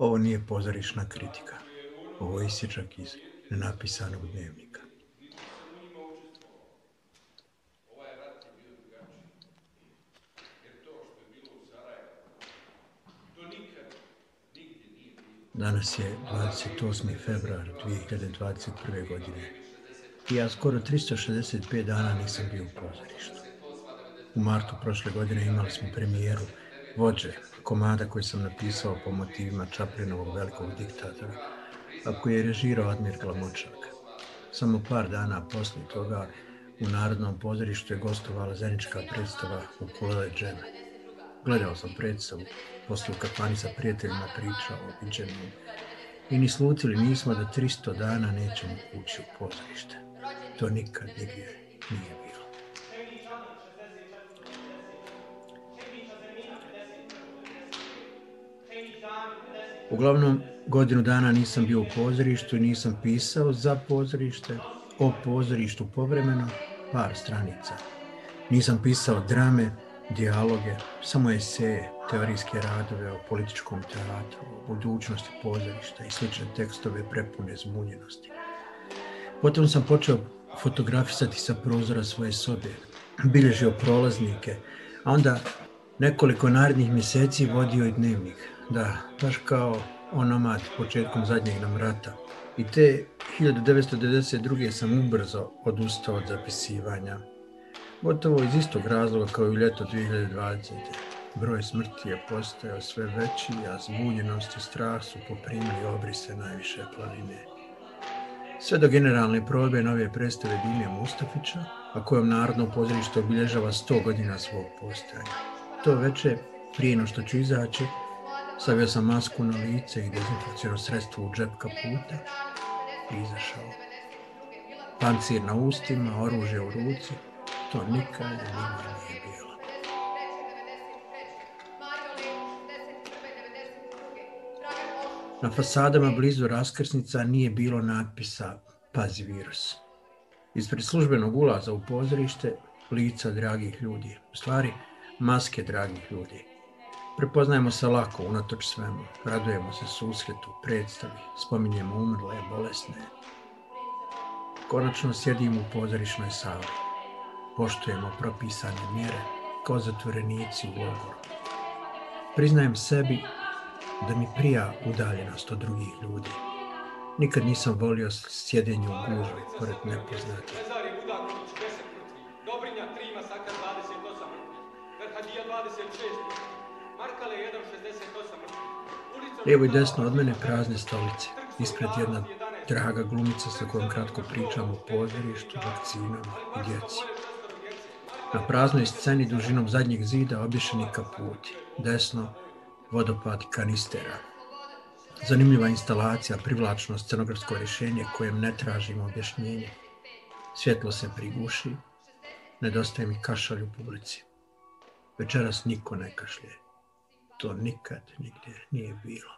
Ovo nije pozorišna kritika. Ovo je isječak iz nenapisanog dnevnika. Danas je 28. februar 2021. godine i ja skoro 365 dana nisam bio u pozorištu. U martu prošle godine imali smo premijeru Vođe, komada koji sam napisao po motivima Čaplinovog velikog diktatora, a koji je režirao Admir Glamočak. Samo par dana poslije toga u Narodnom pozorištu je gostovala zajednička predstava Ukulele džeme. Gledao sam predstavu, poslije u kafani sa prijateljima pričao o viđenom i ni slutili nismo da 300 dana nećemo ući u pozorište. To nikad nigdje nije bilo. Uglavnom, godinu dana nisam bio u pozorištu i nisam pisao za pozorište, o pozorištu povremeno, par stranica. Nisam pisao drame, dijaloge, samo eseje, teorijske radove o političkom teatru, o budućnosti pozorišta i slične tekstove prepune zbunjenosti. Potom sam počeo fotografisati sa prozora svoje sobe, bilježio prolaznike, a onda nekoliko narednih mjeseci vodio i dnevnik. Da, baš kao onomad početkom zadnjeg nam rata. I te 1992. sam ubrzo odustao od zapisivanja. Gotovo iz istog razloga kao i u ljeto 2020. Broj smrti je postajao sve veći, a zbunjenost i strah su poprimili obrise najviše planine. Sve do generalne probe nove predstave Dine Mustafića, a kojom Narodno pozorište obilježava 100 godina svog postojanja. To večer, prije no što ću izaći, stavio sam masku na lice i dezinfekcijno sredstvo u džep kaputa i izašao. Pancir na ustima, oružje u ruci, to nikada nigdje nije bilo. Na fasadama blizu raskrsnica nije bilo natpisa "Pazi virus". Ispred službenog ulaza u pozorište lica dragih ljudi, u stvari maske dragih ljudi. Prepoznajemo se lako unatoč svemu, radujemo se susretu, predstavi, spominjemo umrle, bolesne. Konačno sjedimo u pozorišnoj sali. Poštujemo propisane mjere kao zatvorenici u logoru. Priznajem sebi da mi prija udaljenost od drugih ljudi. Nikad nisam volio sjedenje u gužvi pored nepoznatih. Dobrinja 3 masakar 28 mrtvih. Verhadija 26 mrtvih. Markale 1,68 mrtvih. Lijevo i desno od mene prazne stolice. Ispred jedna draga glumica sa kojom kratko pričam o pozorištu, vakcinama i djeci. Na praznoj sceni dužinom zadnjeg zida obješeni kaputi. Desno vodopad kanistera. Zanimljiva instalacija, privlačno scenografsko rješenje kojem ne tražimo objašnjenje. Svjetlo se priguši, nedostaje mi kašalj u publici. Večeras niko ne kašlje. To nikad nigdje nije bilo.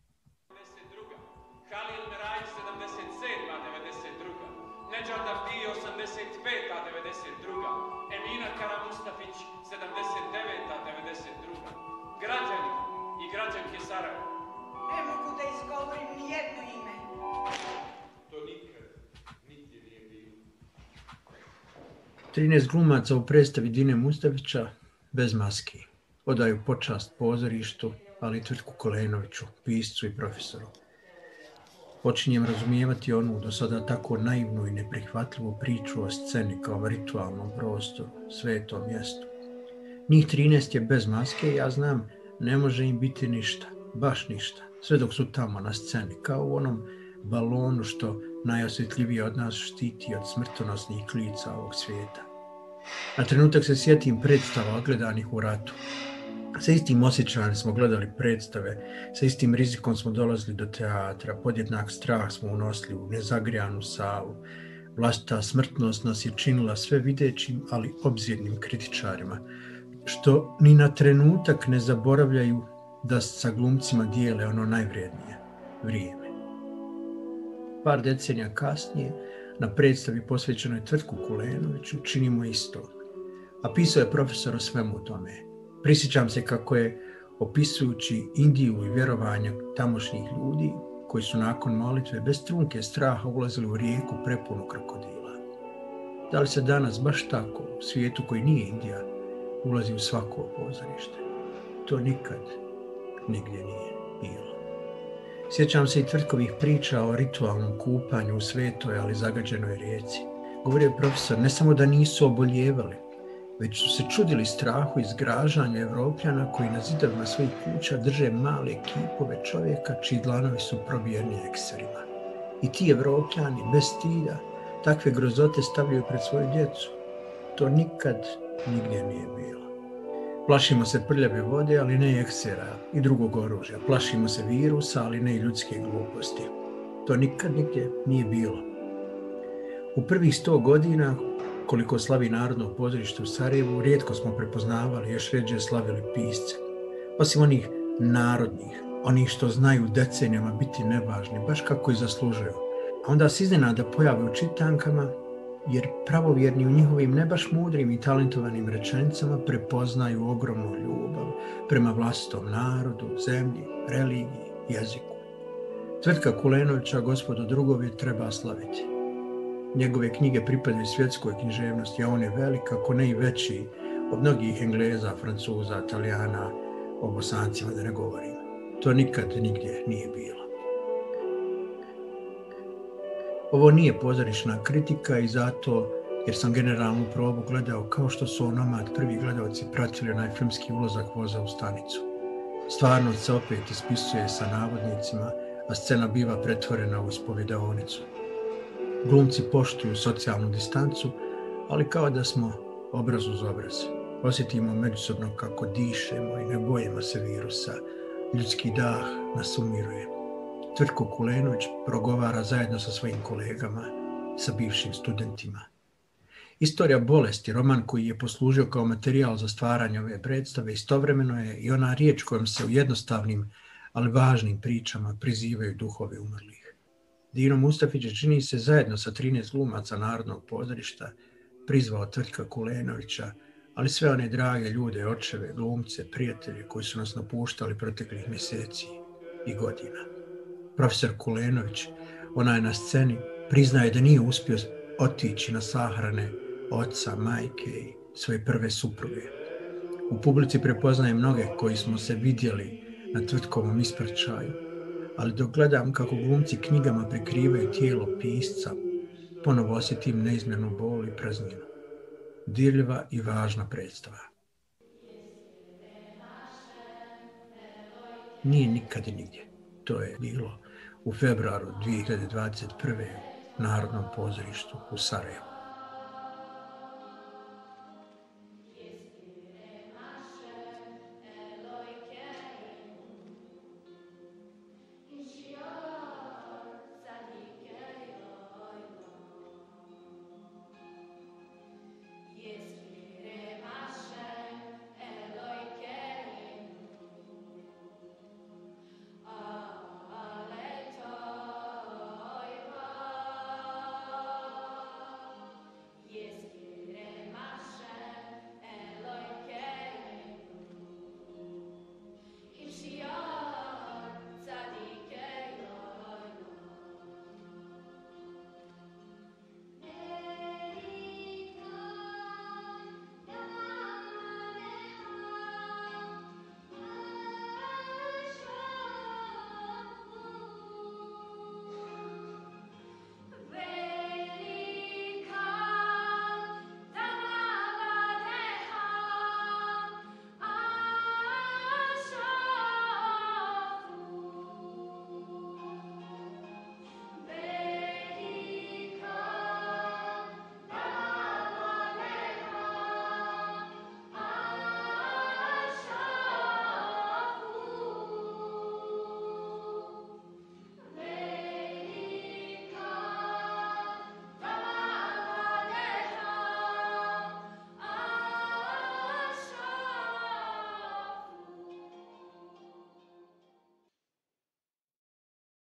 Halil Merajić 77. 92. Nedžad Avdi 85. 92. Emina Karamustafić 79. 92. Građani i građanke Sarajeva. Ne mogu da izgovorim ni jedno ime. To nikad nigdje nije bilo. 13 glumaca u predstavi Dine Mustafića bez maski. Odaju počast pozorištu, ali i Tvrtku Kolenoviću, piscu i profesoru. Počinjem razumijevati onu do sada tako naivnu i neprihvatljivu priču o sceni kao ritualnom prostoru, svetom mjestu. Njih 13 je bez maske i ja znam, ne može im biti ništa, baš ništa, sve dok su tamo na sceni, kao u onom balonu što najosjetljivije od nas štiti od smrtonosnih klica ovog svijeta. Na trenutak se sjetim predstava odgledanih u ratu. Sa istim osjećajem smo gledali predstave, sa istim rizikom smo dolazili do teatra, podjednak strah smo unosili u nezagrijanu salu. Vlastita smrtnost nas je činila sve videćim, ali obzirnim kritičarima, što ni na trenutak ne zaboravljaju da sa glumcima dijele ono najvrijednije, vrijeme. Par decenija kasnije, na predstavi posvećenoj Tvrtku Kolenoviću, činimo isto. A pisao je profesor o svemu tome. Prisjećam se kako je opisujući Indiju i vjerovanja tamošnjih ljudi koji su nakon molitve bez trunke straha ulazili u rijeku prepunu krokodila. Da li se danas baš tako u svijetu koji nije Indija ulazi u svako pozorište? To nikad nigdje nije bilo. Sjećam se i Tvrtkovih priča o ritualnom kupanju u svetoj, ali zagađenoj rijeci. Govorio je profesor, ne samo da nisu oboljevali, već su se čudili strahu i zgražanju Evropljana koji na zidovima svojih kuća drže male kipove čovjeka čiji dlanovi su probijeni ekserima. I ti Evropljani bez stida takve grozote stavljaju pred svoju djecu. To nikad nigdje nije bilo. Plašimo se prljave vode, ali ne i eksera i drugog oružja. Plašimo se virusa, ali ne i ljudske gluposti. To nikad nigdje nije bilo. U prvih 100 godina, koliko slavi Narodno pozorište u Sarajevu, rijetko smo prepoznavali, još rjeđe slavili pisce. Osim onih narodnih, onih što znaju decenijama biti nevažni, baš kako i zaslužuju. A onda se iznenada pojave u čitankama, jer pravovjerni u njihovim ne baš mudrim i talentovanim rečenicama prepoznaju ogromnu ljubav prema vlastitom narodu, zemlji, religiji, jeziku. Tvrtka Kulenovića, gospodo drugovi, treba slaviti. Njegove knjige pripadaju svjetskoj književnosti, a on je velik, ako ne i veći, od mnogih Engleza, Francuza, Italijana, o Bosancima da ne govorim. To nikad nigdje nije bilo. Ovo nije pozorišna kritika i zato, jer sam generalnu probu gledao kao što su onomad prvi gledalci pratili onaj filmski ulazak voza u stanicu. Stvarnost se opet ispisuje sa navodnicima, a scena biva pretvorena u ispovjedaonicu. Glumci poštuju socijalnu distancu, ali kao da smo obraz uz obraz. Osjetimo međusobno kako dišemo i ne bojimo se virusa. Ljudski dah nas umiruje. Tvrtko Kulenović progovara zajedno sa svojim kolegama, sa bivšim studentima. Istorija bolesti, roman koji je poslužio kao materijal za stvaranje ove predstave, istovremeno je i ona riječ kojom se u jednostavnim, ali važnim pričama prizivaju duhovi umrlih. Dino Mustafić čini se zajedno sa 13 glumaca Narodnog pozorišta prizvao Tvrtka Kulenovića, ali sve one drage ljude, očeve, glumce, prijatelje koji su nas napuštali proteklih mjeseci i godina. Profesor Kulenović, onaj na sceni, priznaje da nije uspio otići na sahrane oca, majke i svoje prve supruge. U publici prepoznaje mnoge koji smo se vidjeli na Tvrtkovom ispraćaju, ali dok gledam kako glumci knjigama prikrivaju tijelo pisca, ponovo osjetim neizmjernu bol i prazninu. Dirljiva i važna predstava. Nije nikad i nigdje. To je bilo u februaru 2021. u Narodnom pozorištu u Sarajevu.